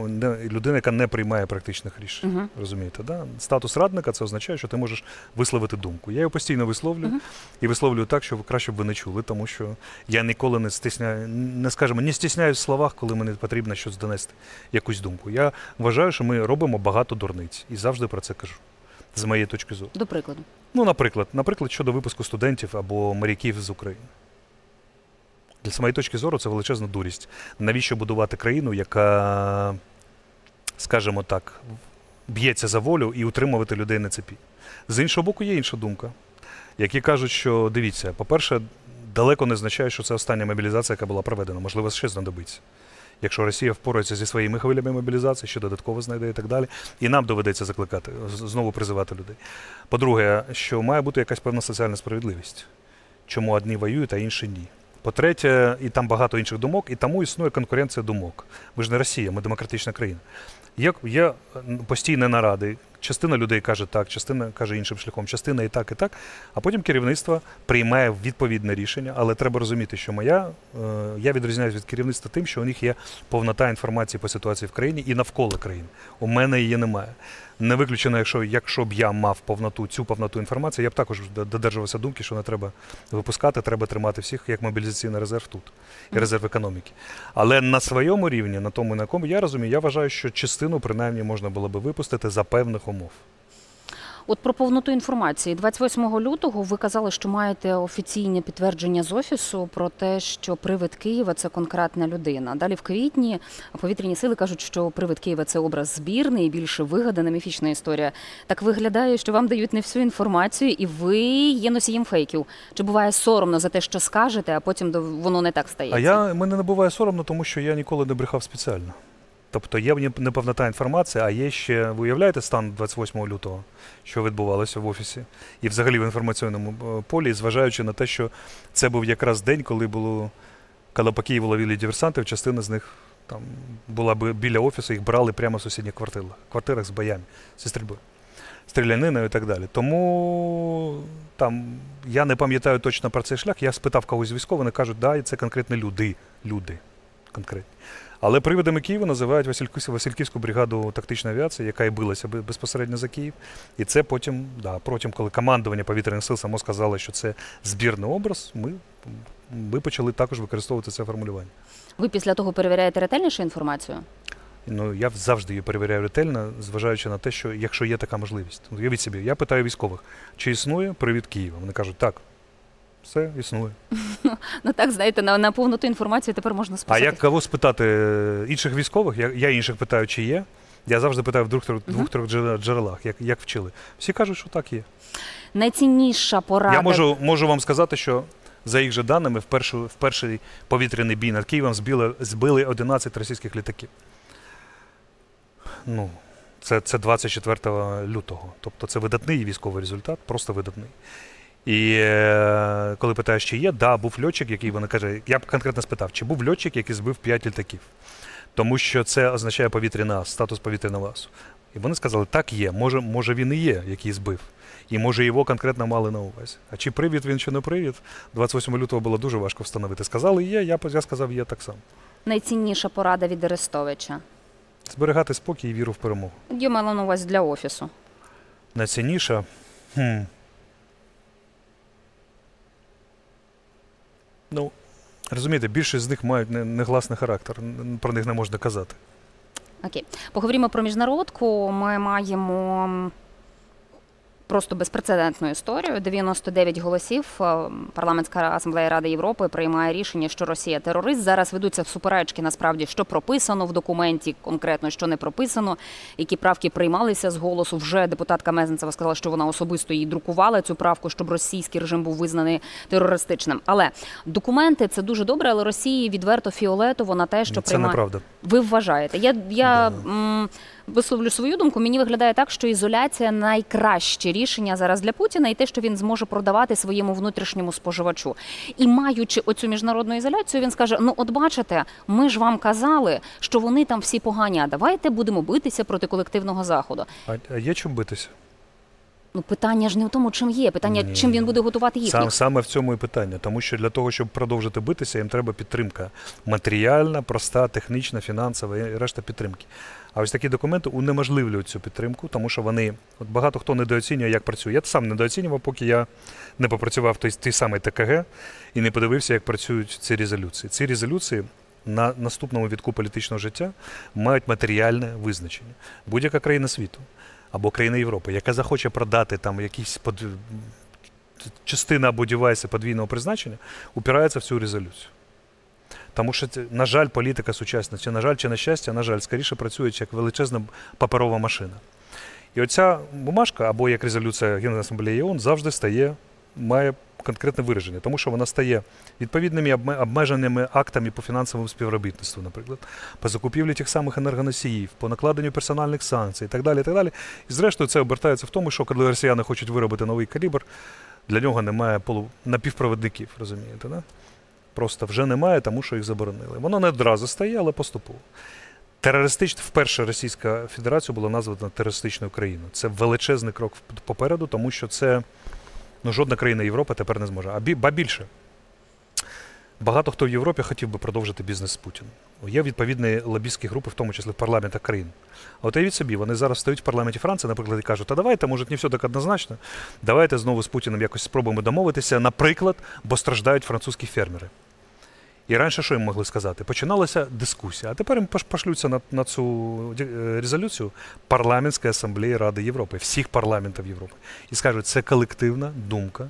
не приймає практичних рішень. Розумієте, да? Статус радника – це означає, що ти можеш висловити думку. Я його постійно висловлюю і висловлюю так, що краще б ви не чули, тому що я ніколи не стісняюсь в словах, коли мені потрібно щось донести, якусь думку. Я вважаю, що ми робимо багато дурниць і завжди про це кажу, з моєї точки зору. До прикладу? Ну, наприклад, щодо випуску студентів або моряків з України. З моєї точки зору, це величезна дурість. Навіщо будувати країну, яка, скажімо так, б'ється за волю і утримувати людей на цепі? З іншого боку, є інша думка, які кажуть, що, дивіться, по-перше, далеко не означає, що це остання мобілізація, яка була проведена. Можливо, ще знадобиться. Якщо Росія впорається зі своїми хвилями мобілізації, що додатково знайде і так далі, і нам доведеться закликати, знову призивати людей. По-друге, що має бути якась певна соціальна справедливість. Чому одні воюють, а інші ні. По-третє, і там багато інших думок, і тому існує конкуренція думок. Ми ж не Росія, ми демократична країна. Є постійні наради, частина людей каже так, частина каже іншим шляхом, частина і так, а потім керівництво приймає відповідне рішення, але треба розуміти, що я відрізняюсь від керівництва тим, що у них є повнота інформації по ситуації в країні і навколо країни. У мене її немає. Не виключено, якщо б я мав цю повноту інформації, я б також додержувався думки, що не треба випускати, треба тримати всіх як мобілізаційний резерв тут, і резерв економіки. Але на своєму рівні, на тому, на якому я розумію, я вважаю, що частину, принаймні, можна було би випустити за певних умов. От про повноту інформації. 28 лютого ви казали, що маєте офіційне підтвердження з Офісу про те, що привид Києва – це конкретна людина. Далі в квітні повітряні сили кажуть, що привид Києва – це образ збірний, більше вигадана міфічна історія. Так виглядає, що вам дають не всю інформацію, і ви є носієм фейків. Чи буває соромно за те, що скажете, а потім воно не так стається? Мене не буває соромно, тому що я ніколи не брехав спеціально. Тобто є неповнота інформації, а є ще, ви уявляєте стан 28 лютого, що відбувалося в Офісі і взагалі в інформаційному полі, зважаючи на те, що це був якраз день, коли по Києву ловили диверсантів, частина з них там була біля Офісу, їх брали прямо в сусідніх квартирах з боями, зі стрільбою, стріляниною і так далі. Тому я не пам'ятаю точно про цей шлях, я спитав когось з військових, вони кажуть, да, це конкретні люди конкретні. Але привидами Києва називають Васильківську бригаду тактичної авіації, яка і билася безпосередньо за Київ. І це потім, коли командування повітряних сил само сказало, що це збірний образ, ми почали також використовувати це формулювання. Ви після того перевіряєте ретельніше інформацію? Я завжди її перевіряю ретельно, зважаючи на те, що якщо є така можливість. Уявіть собі, я питаю військових, чи існує привид Києва? Вони кажуть, так. Все існує. Так, знаєте, на повноту інформацію тепер можна списати. А як кого спитати інших військових? Я інших питаю, чи є. Я завжди питаю в двох-трьох джерелах, як вчили. Всі кажуть, що так є. Найцінніша порада... Я можу вам сказати, що за їх же даними в перший повітряний бій над Києвом збили 11 російських літаків. Це 24 лютого. Тобто це видатний військовий результат, просто видатний. І коли питаєш, чи є, був льотчик, який вони кажуть, я б конкретно спитав, чи був льотчик, який збив 5 літаків. Тому що це означає повітряний ас, статус повітряного асу. І вони сказали, так є, може він і є, який збив. І може його конкретно мали на увазі. А чи привід він, чи не привід, 28 лютого було дуже важко встановити. Сказали є, я сказав є так само. Найцінніша порада від Арестовича? Зберігати спокій і віру в перемогу. Я мала на увазі для Офісу. Найцінніша? Розумієте, більшість з них мають негласний характер, про них не можна казати. Окей. Поговоримо про міжнародку. Ми маємо просто безпрецедентну історію. 99 голосів. Парламентська асамблея Ради Європи приймає рішення, що Росія терорист. Зараз ведуться суперечки, насправді, що прописано в документі, конкретно, що не прописано, які правки приймалися з голосу. Вже депутатка Мезенцева сказала, що вона особисто її друкувала, цю правку, щоб російський режим був визнаний терористичним. Але документи – це дуже добре, але Росії відверто фіолетово на те, що Це неправда. Ви вважаєте? Я висловлю свою думку. Мені виглядає так, що ізоляція – найкраще рішення зараз для Путіна і те, що він зможе продавати своєму внутрішньому споживачу. І маючи оцю міжнародну ізоляцію, він скаже, ну от бачите, ми ж вам казали, що вони там всі погані, а давайте будемо битися проти колективного Заходу. А є чим битися? Ну, питання ж не в тому, чим є. Питання, чим він буде готувати їхніх. Саме в цьому і питання. Тому що для того, щоб продовжити битися, їм треба підтримка. Матеріальна, проста, технічна, фінансова і решта підтримки. А ось такі документи унеможливлюють цю підтримку, тому що вони, от багато хто недооцінює, як працює. Я сам недооцінював, поки я не попрацював в той самий ТКГ і не подивився, як працюють ці резолюції. Ці резолюції на наступному вітку політичного життя мають матеріальне визначення. Будь-яка країна світу або країна Європи, яка захоче продати там якісь частини або девайси подвійного призначення, упирається в цю резолюцію. Тому що, на жаль, політика сучасна, чи на жаль, чи на щастя, на жаль, скоріше працює як величезна паперова машина. І оця бумажка, або як резолюція Генеральної асамблеї ООН, завжди має конкретне вираження, тому що вона стає відповідними обмеженими актами по фінансовому співробітництву, наприклад, по закупівлі тих самих енергоносіїв, по накладенню персональних санкцій і так далі, і так далі. І зрештою це обертається в тому, що коли росіяни хочуть виробити новий калібр, для нього немає напівпровідників, розумієте, да? Просто вже немає, тому що їх заборонили. Воно не одразу стає, але поступово. Вперше Російська Федерація була названа терористичною країною. Це величезний крок попереду, тому що це жодна країна Європи тепер не зможе. Ба більше. Багато хто в Європі хотів би продовжити бізнес з Путіним. Є відповідні лобістські групи, в тому числі в парламентах країн. А от уявіть собі, вони зараз стоять в парламенті Франції, наприклад, і кажуть, а давайте, може, не все так однозначно, давайте знову з Путіним якось спробуємо домовитися, наприклад, бо страждають французькі фермери. І раніше що їм могли сказати? Починалася дискусія, а тепер їм пошлються на цю резолюцію Парламентської асамблеї Ради Європи, всіх парламентів Європи. І скажуть, це колективна думка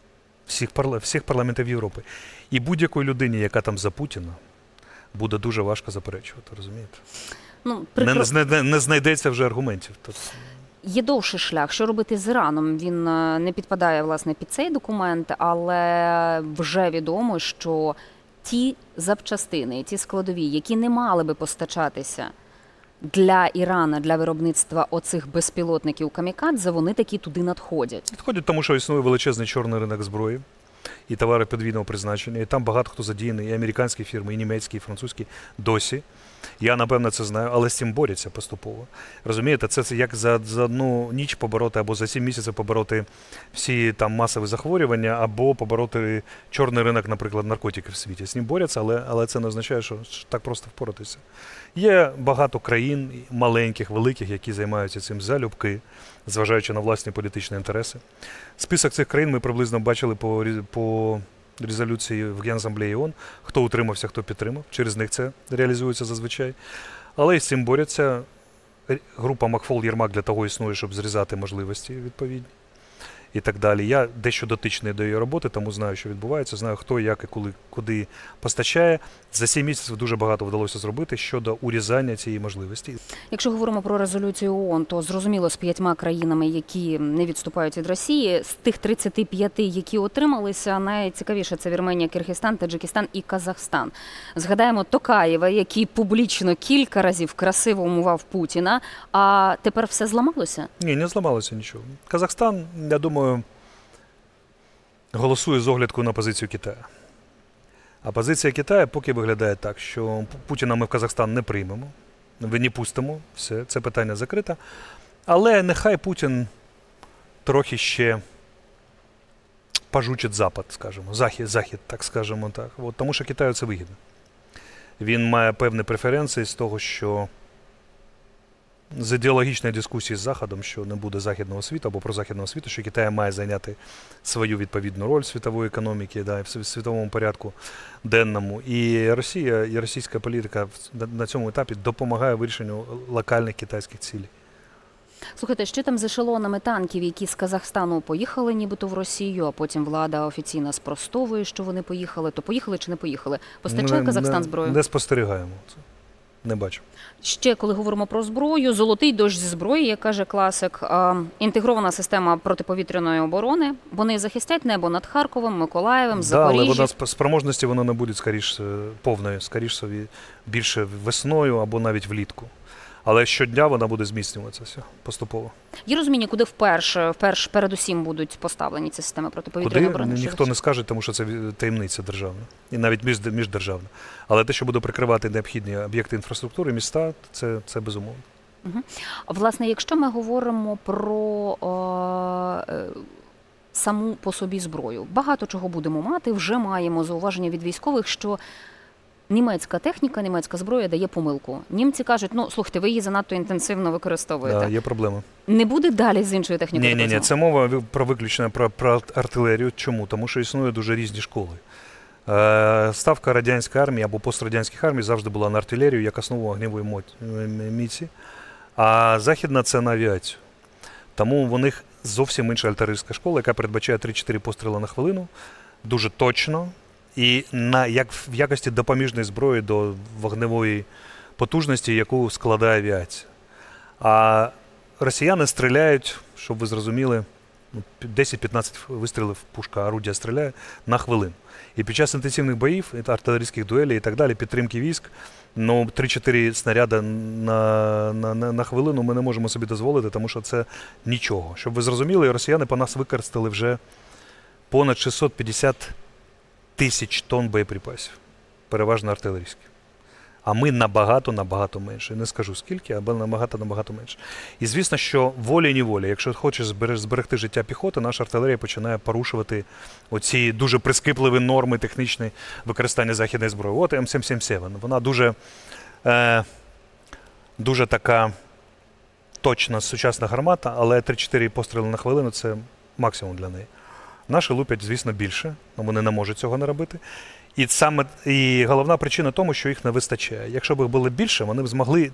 всіх парламентів Європи. І будь-якої людині, яка там за Путіна, буде дуже важко заперечувати, розумієте? Ну, не знайдеться вже аргументів. Є довший шлях. Що робити з Іраном? Він не підпадає, власне, під цей документ, але вже відомо, що ті запчастини, ті складові, які не мали би постачатися для Ірана, для виробництва оцих безпілотників камікадзе, вони таки туди надходять. Надходять, тому що існує величезний чорний ринок зброї і товари подвійного призначення, і там багато хто задіяний, і американські фірми, і німецькі, і французькі досі. Я, напевно, це знаю, але з цим борються поступово. Розумієте, це як за одну ніч побороти, або за 7 місяців побороти всі там масові захворювання, або побороти чорний ринок, наприклад, наркотиків в світі. З ним борються, але це не означає, що так просто впоратися. Є багато країн, маленьких, великих, які займаються цим залюбки, зважаючи на власні політичні інтереси. Список цих країн ми приблизно бачили по резолюції в Генасамблеї ООН, хто утримався, хто підтримав. Через них це реалізується зазвичай. Але і з цим борються. Група Макфол-Єрмак для того існує, щоб зрізати можливості відповідні і так далі. Я дещо дотичний до її роботи, тому знаю, що відбувається, знаю, хто, як і куди постачає. За 7 місяців дуже багато вдалося зробити щодо урізання цієї можливості. Якщо говоримо про резолюцію ООН, то зрозуміло з 5 країнами, які не відступають від Росії. З тих 35, які отрималися, найцікавіше – це Вірменія, Киргизстан, Таджикистан і Казахстан. Згадаємо Токаєва, який публічно кілька разів красиво умовав Путіна, а тепер все зламалося? Ні, не зламалося нічого. Казахстан, я думаю, голосує з оглядку на позицію Китаю. А позиція Китаю поки виглядає так, що Путіна ми в Казахстан не приймемо, не пустимо, все, це питання закрите. Але нехай Путін трохи ще пожучить Запад, скажімо, Захід, так скажімо так. От, тому що Китаю це вигідно. Він має певні преференції з того, що з ідеологічної дискусії з Заходом, що не буде західного світу або про західного світу, що Китай має зайняти свою відповідну роль в світової економіки, да, в світовому порядку денному. І Росія, і російська політика на цьому етапі допомагає вирішенню локальних китайських цілей. Слухайте, що там з ешелонами танків, які з Казахстану поїхали нібито в Росію, а потім влада офіційно спростовує, що вони поїхали. То поїхали чи не поїхали? Постачає Казахстан зброю? Не спостерігаємо це. Не бачу. Ще, коли говоримо про зброю, золотий дощ зі зброї, як каже класик, інтегрована система протиповітряної оборони. Вони захистять небо над Харковом, Миколаєвом, Запоріжжям. Але вона спроможності вона не буде повною, скоріше більше весною або навіть влітку. Але щодня вона буде зміцнюватися все поступово. Є розуміння, куди вперше передусім будуть поставлені ці системи протиповітряної оборони? Ніхто не скаже, тому що це таємниця державна. І навіть міждержавна. Але те, що буде прикривати необхідні об'єкти інфраструктури, міста, це безумовно. Угу. Власне, якщо ми говоримо про саму по собі зброю, багато чого будемо мати, вже маємо зауваження від військових, що німецька техніка, німецька зброя дає помилку. Німці кажуть, слухайте, ви її занадто інтенсивно використовуєте. Так, є проблема. Не буде далі з іншою технікою? Ні, це мова про виключення про артилерію. Чому? Тому що існує дуже різні школи. Ставка радянської армії або пострадянських армій завжди була на артилерію як основу вогневої міці, а західна – це на авіацію. Тому в них зовсім інша артилерійська школа, яка передбачає 3-4 постріли на хвилину, дуже точно, і в якості допоміжної зброї до вогневої потужності, яку складає авіація. А росіяни стріляють, щоб ви зрозуміли, 10-15 вистрілів пушка, орудія стріляє на хвилину. І під час інтенсивних боїв, артилерійських дуелей і так далі, підтримки військ, 3-4 снаряди на хвилину ми не можемо собі дозволити, тому що це нічого. Щоб ви зрозуміли, росіяни по нас використали вже понад 650 тисяч тонн боєприпасів, переважно артилерійських. А ми набагато менше. Не скажу скільки, або набагато менше. І звісно, що волі-неволі, якщо хочеш зберегти життя піхоти, наша артилерія починає порушувати оці дуже прискіпливі норми технічної використання західної зброї. От М777. Вона дуже така точна сучасна гармата, але 3-4 постріли на хвилину – це максимум для неї. Наші лупять, звісно, більше, але вони не можуть цього не робити. І головна причина тому, що їх не вистачає. Якщо б їх було більше, вони б змогли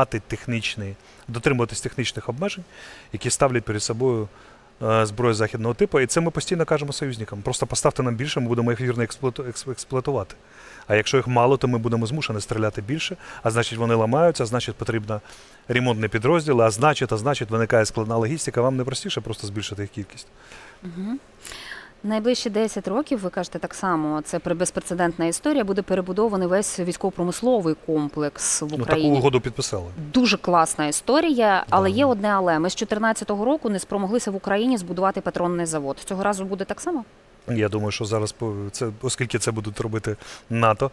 дотримуватись технічних обмежень, які ставлять перед собою зброю західного типу. І це ми постійно кажемо союзникам. Просто поставте нам більше, ми будемо їх вірно експлуатувати. А якщо їх мало, то ми будемо змушені стріляти більше, а значить вони ламаються, а значить потрібно ремонтні підрозділи, а значить виникає складна логістика. Вам не простіше просто збільшити їх кількість. Угу. Найближчі 10 років, ви кажете так само, це безпрецедентна історія, буде перебудований весь військово-промисловий комплекс в Україні. Таку угоду підписали. Дуже класна історія, але є одне але. Ми з 2014 року не спромоглися в Україні збудувати патронний завод. Цього разу буде так само? Я думаю, що зараз, оскільки це будуть робити НАТО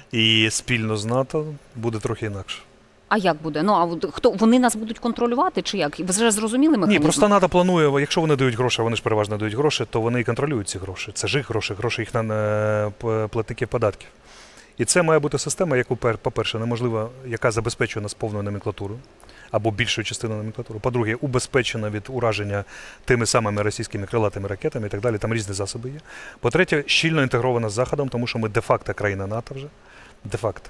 і спільно з НАТО, буде трохи інакше. А як буде? Вони нас будуть контролювати чи як? Ви вже зрозуміли механізм? Ні, просто НАТО планує, якщо вони дають гроші, вони ж переважно дають гроші, то вони і контролюють ці гроші. Це ж їх гроші їх на платників податків. І це має бути система, яку, по-перше, неможливо, яка забезпечує нас повною номенклатурою, або більшою частиною номенклатури. По-друге, убезпечена від ураження тими самими російськими крилатими ракетами і так далі, там різні засоби є. По-третє, щільно інтегрована з Заходом, тому що ми де-факто країна НАТО вже, де-факто.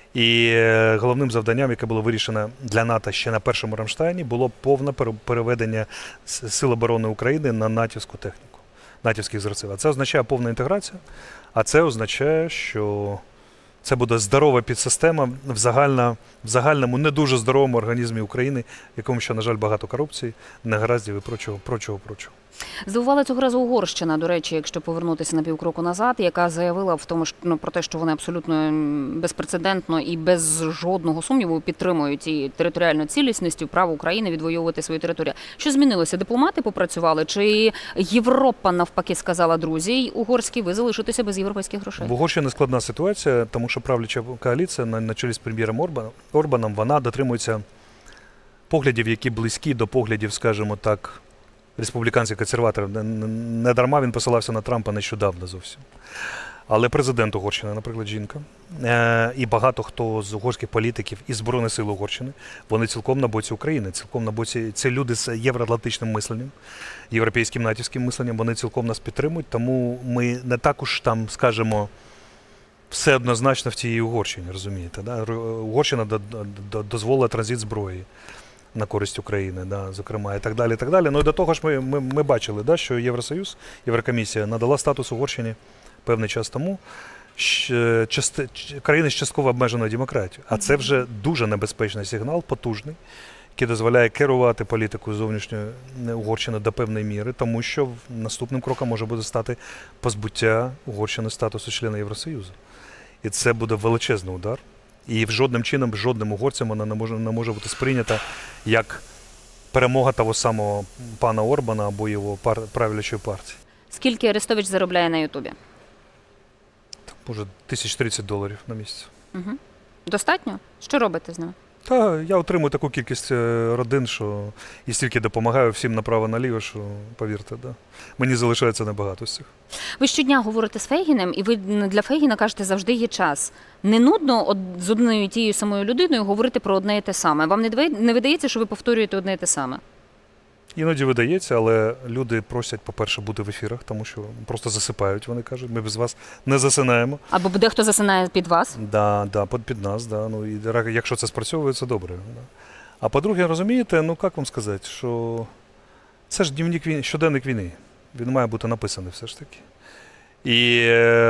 І головним завданням, яке було вирішено для НАТО ще на першому Рамштайні, було повне переведення Сил оборони України на натівську техніку, натівських зразців. А це означає повну інтеграцію, а це означає, що це буде здорова підсистема в загальному не дуже здоровому організмі України, в якому ще, на жаль, багато корупції, негараздів і прочого. Здивувала цього разу Угорщина, до речі, якщо повернутися на півкроку назад, яка заявила в тому, про те, що вони абсолютно безпрецедентно і без жодного сумніву підтримують і територіальну цілісність, і право України відвоювати свою територію. Що змінилося? Дипломати попрацювали? Чи Європа навпаки сказала, друзі, угорські, ви залишитеся без європейських грошей? В Угорщині складна ситуація, тому що правляча коаліція на чолі з прем'єром Орбаном, вона дотримується поглядів, які близькі до поглядів, скажімо так, республіканських консерваторів. Не дарма він посилався на Трампа нещодавно зовсім. Але президент Угорщини, наприклад, жінка, і багато хто з угорських політиків і Збройних сил Угорщини, вони цілком на боці України, цілком на боці, це люди з євроатлантичним мисленням, європейським натівським мисленням, вони цілком нас підтримують, тому ми не так уж там, скажімо, все однозначно в тій Угорщині, розумієте. Да? Угорщина дозволила транзит зброї. на користь України, да, зокрема, і так далі, і так далі. Ну і до того ж ми бачили, да, що Євросоюз, Єврокомісія надала статус Угорщині певний час тому, країни з частково обмеженою демократією. А це вже дуже небезпечний сигнал, потужний, який дозволяє керувати політикою зовнішньої Угорщини до певної міри, тому що наступним кроком може буде стати позбуття Угорщини статусу члена Євросоюзу. І це буде величезний удар. І жодним чином, жодним угорцем вона не може бути сприйнята як перемога того самого пана Орбана або його правлячої партії. Скільки Арестович заробляє на Ютубі? Може, $1030 на місяць. Угу. Достатньо? Що робите з ним? Та я отримую таку кількість родин, що і стільки допомагаю всім направо-наліво, що, повірте, да. Мені залишається небагато з цих. Ви щодня говорите з Фейгіним, і ви для Фейгіна кажете, завжди є час. Не нудно з одною і тією самою людиною говорити про одне і те саме? Вам не видається, що ви повторюєте одне і те саме? Іноді видається, але люди просять, по-перше, бути в ефірах, тому що просто засипають, вони кажуть, ми без вас не засинаємо. Або дехто засинає під вас? Да, під нас, да. Ну, і якщо це спрацьовує, це добре. Да. А по-друге, розумієте, ну, як вам сказати, що це ж дневник війни, щоденник війни. Він має бути написаний все ж таки. І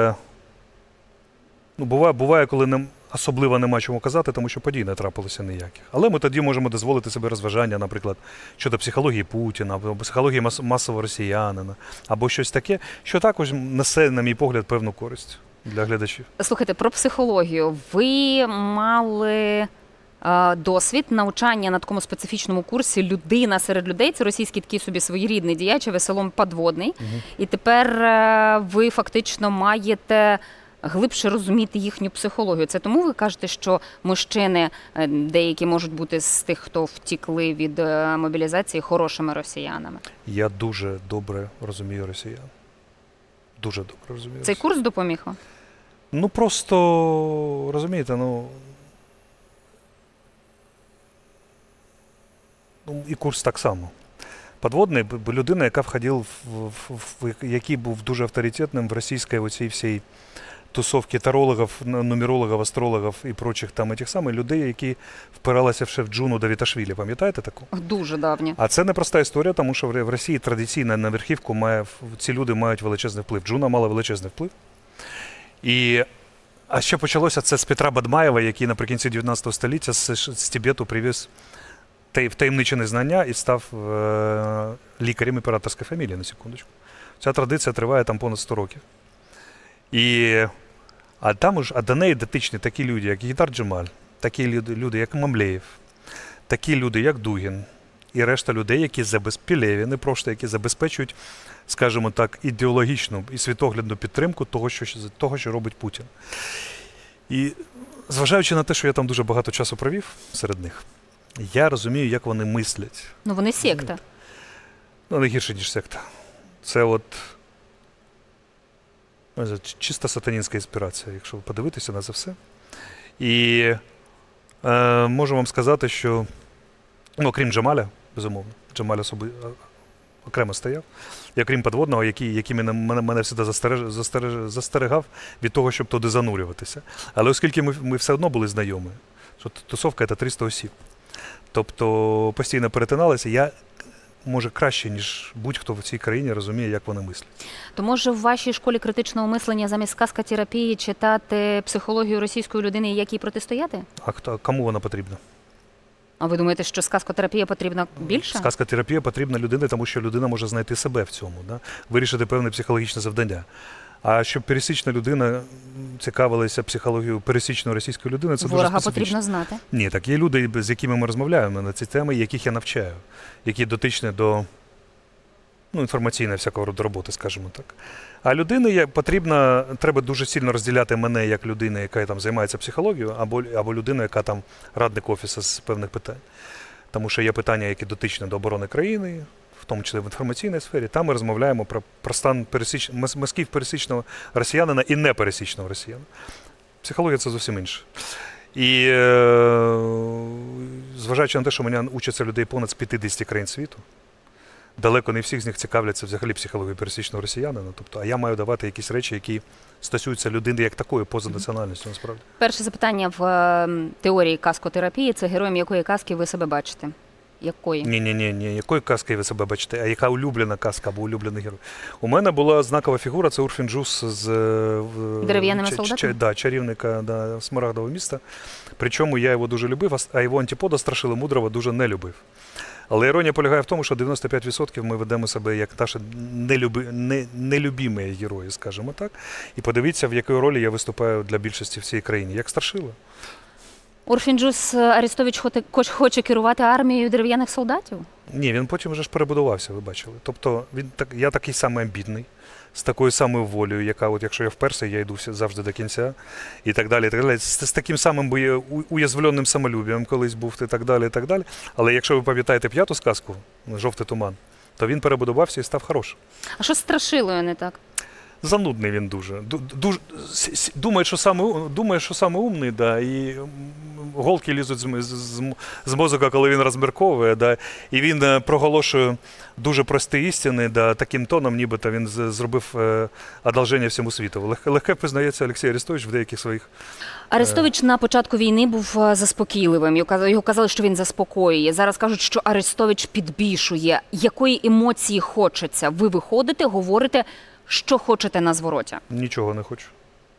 ну, буває, коли особливо нема чому казати, тому що подій не трапилося ніяких. Але ми тоді можемо дозволити себе розважання, наприклад, щодо психології Путіна, або психології масового росіянина, або щось таке, що також несе, на мій погляд, певну користь для глядачів. Слухайте, про психологію. Ви мали досвід навчання на такому специфічному курсі «Людина серед людей». Це російський такий собі своєрідний діяч, веселом подводний. Угу. І тепер ви фактично маєте глибше розуміти їхню психологію. Це тому ви кажете, що мужчини, деякі можуть бути з тих, хто втікли від мобілізації, хорошими росіянами? Я дуже добре розумію росіян. Дуже добре розумію. Цей курс допоміг вам? Ну, просто, розумієте, і курс так само. Подводний – людина, яка входила, який був дуже авторитетним в російській оцій всій тусовки тарологів, нумерологів, астрологів і прочих там тих самих людей, які впиралися ще в Джуну Давіташвілі. Пам'ятаєте таку? Дуже давні. А це непроста історія, тому що в Росії традиційно на верхівку ці люди мають величезний вплив. Джуна мала величезний вплив. А ще почалося це з Петра Бадмаєва, який наприкінці 19 століття з Тибету привіз втаємничені знання і став лікарем імператорської фамілії, на секундочку. Ця традиція триває там понад 100 років. А до неї дотичні такі люди, як Гейдар Джемаль, такі люди, як Мамлеєв, такі люди, як Дугін, і решта людей, які Пілєві, які забезпечують, скажімо так, ідеологічну і світоглядну підтримку того, що робить Путін. І зважаючи на те, що я там дуже багато часу провів серед них, я розумію, як вони мислять. Ну, вони секта. Ну, не гірше, ніж секта. Це от чиста сатанінська інспірація, якщо подивитися на це все. І можу вам сказати, що, окрім Джамаля, безумовно, Джамаль окремо стояв, і окрім Подводного, який мене завжди застерегав від того, щоб туди занурюватися. Але оскільки ми все одно були знайомі, що тусовка – це 300 осіб, тобто постійно перетиналися, я може краще, ніж будь-хто в цій країні розуміє, як вони мислять. То може в вашій школі критичного мислення замість сказкотерапії читати психологію російської людини і як їй протистояти? А кому вона потрібна? А ви думаєте, що сказкотерапія потрібна більше? Сказкотерапія потрібна людині, тому що людина може знайти себе в цьому, да? Вирішити певне психологічне завдання. А щоб пересічна людина цікавилася психологією пересічної російської людини, це ворога дуже специфічно. потрібно знати. Ні, так є люди, з якими ми розмовляємо на ці теми, яких я навчаю, які дотичні до інформаційної всякого роду роботи, скажімо так. А людині треба дуже сильно розділяти мене як людину, яка там займається психологією, або людину, яка там радник офісу з певних питань. Тому що є питання, які дотичні до оборони країни, в тому числі в інформаційній сфері. Там ми розмовляємо про стан мозків пересічного росіянина і непересічного росіянина. Психологія – це зовсім інше. І зважаючи на те, що мене учаться людей понад з 50 країн світу, далеко не всіх з них цікавляться взагалі психологією пересічного росіянина. Тобто, а я маю давати якісь речі, які стосуються людини як такої, поза національністю, насправді. Перше запитання в теорії казкотерапії – це героєм якої казки ви себе бачите? Якої? Ні, якою казкою ви себе бачите, а яка улюблена казка або улюблений герой? У мене була знакова фігура, це Урфін Джюс з Дерев'яними солдатами? Да, чарівника Смарагдового міста. Причому я його дуже любив, а його антипода Страшила Мудрого дуже не любив. Але іронія полягає в тому, що 95% ми ведемо себе як наші нелюбімі герої, скажімо так. І подивіться, в якій ролі я виступаю для більшості всієї країни. Як Страшила. Урфін Джюс Арестович хоче керувати армією дерев'яних солдатів? Ні, він потім вже ж перебудувався, ви бачили. Тобто я такий самий амбітний, з такою самою волею, яка, от якщо я вперся, я йду завжди до кінця, і так далі, і так далі. З таким самим уязвленим самолюбієм колись був, і так далі, і так далі. Але якщо ви пам'ятаєте 5-ту сказку «Жовтий туман», то він перебудувався і став хорошим. А що з Страшилою не так? Занудний він дуже. Думає, що саме умний, да, і голки лізуть з мозока, коли він розмірковує, да, і він проголошує дуже прості істини, да, таким тоном, нібито він зробив одолження всьому світу. Легко признається Олексій Арестович в деяких своїх... Арестович на початку війни був заспокійливим. Його казали, що він заспокоює. Зараз кажуть, що Арестович підбільшує. Якої емоції хочеться? Ви виходите, говорите, що хочете на звороті? Нічого не хочу.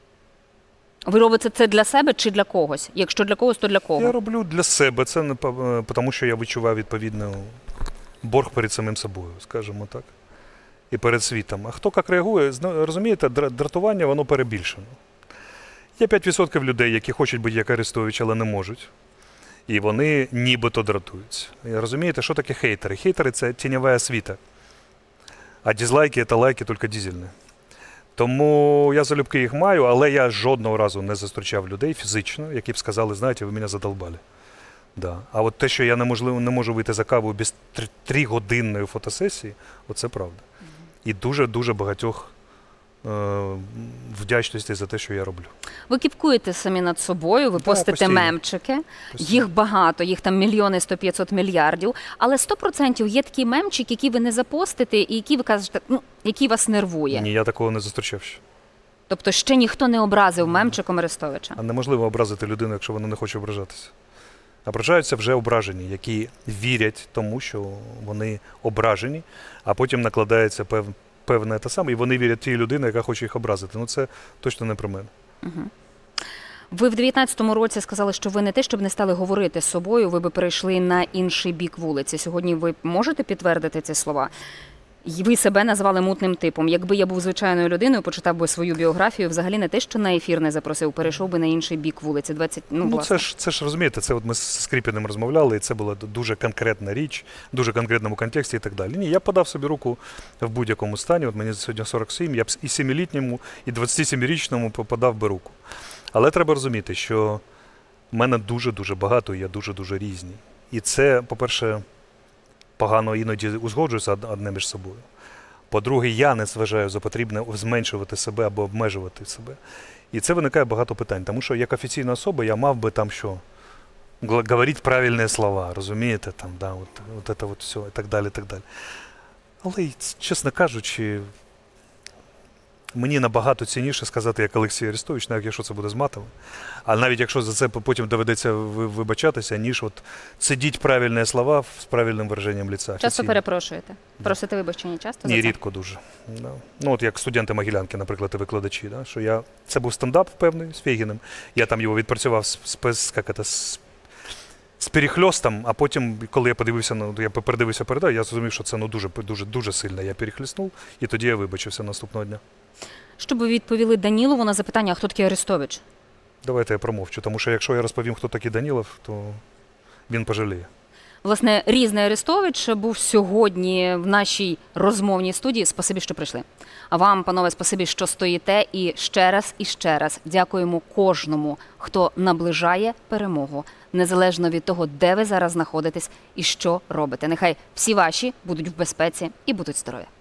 Ви робите це для себе чи для когось? Якщо для когось, то для кого? Я роблю для себе. Це не тому, що я відчуваю відповідний борг перед самим собою, скажімо так. І перед світом. А хто як реагує, розумієте, дратування, воно перебільшено. Є 5% людей, які хочуть бути як Арестович, але не можуть. І вони нібито дратуються. І розумієте, що таке хейтери? Хейтери – це тіньова освіта. А дизлайки – це лайки, тільки дизельні. Тому я залюбки їх маю, але я жодного разу не зустрічав людей фізично, які б сказали, знаєте, ви мене задолбали. Да. А от те, що я не можу вийти за каву без 3-годинної фотосесії, оце правда. І дуже-дуже багатьох вдячності за те, що я роблю. Ви кіпкуєте самі над собою, ви постите постійно. Мемчики, їх багато, їх там мільйони, 100-500 мільярдів, але 100% є такий мемчик, який ви не запостите і який ви кажете, який вас нервує. Ні, я такого не зустрічав ще. Тобто ще ніхто не образив мемчиком Арестовича? А неможливо образити людину, якщо вона не хоче ображатися. Ображаються вже ображені, які вірять тому, що вони ображені, а потім накладається певне те саме, і вони вірять тій людині, яка хоче їх образити. Ну це точно не про мене. Угу. Ви в 19-му році сказали, що ви не те, щоб не стали говорити з собою, ви би перейшли на інший бік вулиці. Сьогодні ви можете підтвердити ці слова? Ви себе назвали мутним типом. Якби я був звичайною людиною, почитав би свою біографію, взагалі не те, що на ефір не запросив, перейшов би на інший бік вулиці. Це ж розумієте, це от ми з Скрипіним розмовляли, і це була дуже конкретна річ, в дуже конкретному контексті і так далі. Ні, я подав собі руку в будь-якому стані, от мені сьогодні 47, я б і 7-літньому, і 27-річному подав би руку. Але треба розуміти, що в мене дуже-дуже багато, і я дуже-дуже різний. І це, по-перше, погано іноді узгоджуються одне між собою. По-друге, я не вважаю за потрібне зменшувати себе або обмежувати себе. І це виникає багато питань, тому що як офіційна особа я мав би там що? Говорити правильні слова, розумієте? Там, да, от це все, і так далі, і так далі. Але, чесно кажучи, мені набагато цінніше сказати, як Олексій Арестович, навіть якщо це буде з матом, а навіть якщо за це потім доведеться вибачатися, ніж от сидіть правильні слова з правильним вираженням лиця. Часто перепрошуєте? Просите вибачення часто? Ні, рідко дуже. Да. Ну, от як студенти Могилянки, наприклад, і викладачі, да, що це був стендап певний з Фейгіним, я там його відпрацював з перехльостом, а потім, коли я передивився передачу, я зрозумів, що це дуже сильно я перехльснув, і тоді я вибачився наступного дня. Що б ви відповіли Данілову на запитання, а хто такий Арестович? Давайте я промовчу, тому що якщо я розповім, хто такий Данілов, то він пожаліє. Власне, різний Арестович був сьогодні в нашій розмовній студії. Спасибі, що прийшли. А вам, панове, спасибі, що стоїте. І ще раз дякуємо кожному, хто наближає перемогу, незалежно від того, де ви зараз знаходитесь і що робите. Нехай всі ваші будуть в безпеці і будуть здорові.